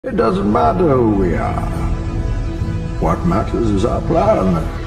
It doesn't matter who we are. What matters is our plan.